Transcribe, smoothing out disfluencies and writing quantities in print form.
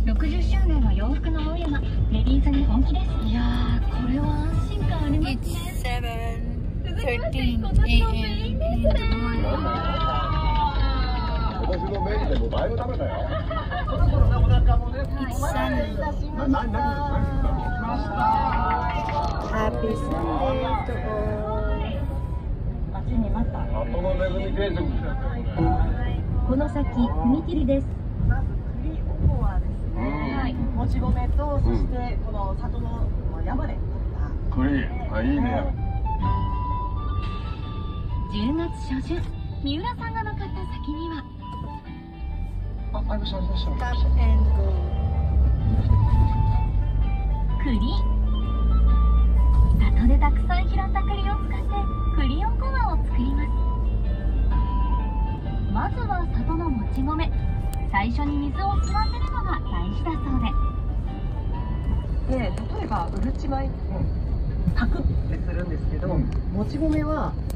60周年の洋服の青山、レディースに本気です。いやー、これは安心感ありますね。7:13 a.m. in the morning. 今年のメインでもだいぶ食べたよ。 そろそろね、お腹もね、 It's お待たせいたしました。 Happy Sunday to all. 待ちに待った。 後の恵み定食。 この先踏切です。 まず栗おこわですね。はい。もち米と、そしてこの里の山で取栗、あ、いいね。 10月初旬、三浦さんが向かった先にはありました、ありました。 栗。里でたくさん拾った栗を使って栗おこわを作ります。まずは里のもち米、最初に水を吸わせるのが大事だそうで、 で、例えばうるち米、炊くってするんですけど、もち米は